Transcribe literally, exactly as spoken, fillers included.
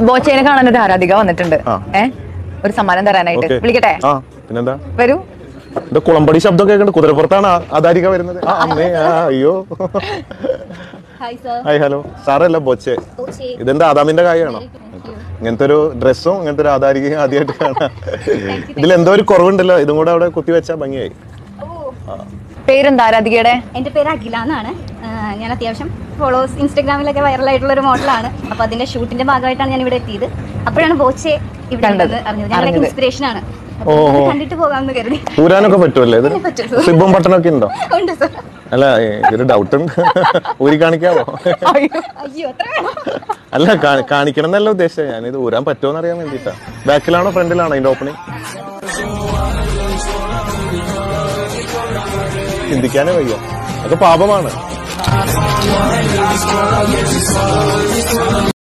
ബോച്ചേനെ കാണാൻ ഒരു ആരാധിക വന്നിട്ടുണ്ട്. ഏഹ് ഒരു സമ്മാനം തരാനായിട്ട് വിളിക്കട്ടെ? പിന്നെന്താ, വരൂ. കുളമ്പടി ശബ്ദം കേൾക്കണ്ട, കുതിരപ്പുറത്താണ് ആധാരിക വരുന്നത്. അമ്മേ, അയ്യോ. Hi, hello. സാറല്ല ബോച്ചെ, ഇതെന്താ ആദാമിന്റെ കാര്യമാണോ? ഇങ്ങനത്തെ ഒരു ഡ്രസ്സും ഇങ്ങനത്തെ ഒരു ആധാരികയും ആദ്യമായിട്ട് കാണാം. ഇതിലെന്തോ ഒരു കുറവുണ്ടല്ലോ, ഇതും കൂടെ അവിടെ കുത്തിവെച്ചാ ഭംഗിയായി. പേരെന്താ ആരാധികയുടെ? എന്റെ പേര് അഖില എന്നാണ്. ഞാൻ അത്യാവശ്യം ഫോളോവേഴ്സ് ഇൻസ്റ്റാഗ്രാമിലൊക്കെ വൈറലായിട്ടുള്ള ഒരു മോഡലാണ്. അപ്പൊ അതിന്റെ ഷൂട്ടിന്റെ ഭാഗമായിട്ടാണ് ഞാൻ ഇവിടെ എത്തിയത്. അപ്പോഴാണ് ബോച്ചെ ഇവിടെ അറിഞ്ഞത്. ഞങ്ങളുടെ ഇൻസ്പിറേഷൻ ആണ്. കണ്ടിട്ട് പോകാമെന്ന് കരുതി. ഊരാനൊക്കെ പറ്റുമല്ലേ? സിബും പട്ടണമൊക്കെ ഉണ്ടോ? ഉണ്ട് സർ. അല്ല, ഒരു ഡൗട്ട് ഉണ്ട്, ഊരി കാണിക്കാവോ? അല്ല, കാണിക്കണം എന്നല്ല ഉദ്ദേശിച്ചത്, ഞാനിത് ഊരാൻ പറ്റുമോന്ന് അറിയാൻ വേണ്ടിട്ടാ. ബാക്കിലാണോ ഫ്രണ്ടിലാണോ അതിന്റെ ഓപ്പണിംഗ്? ചിന്തിക്കാനേ വയ്യ, അതൊക്കെ പാപമാണ്.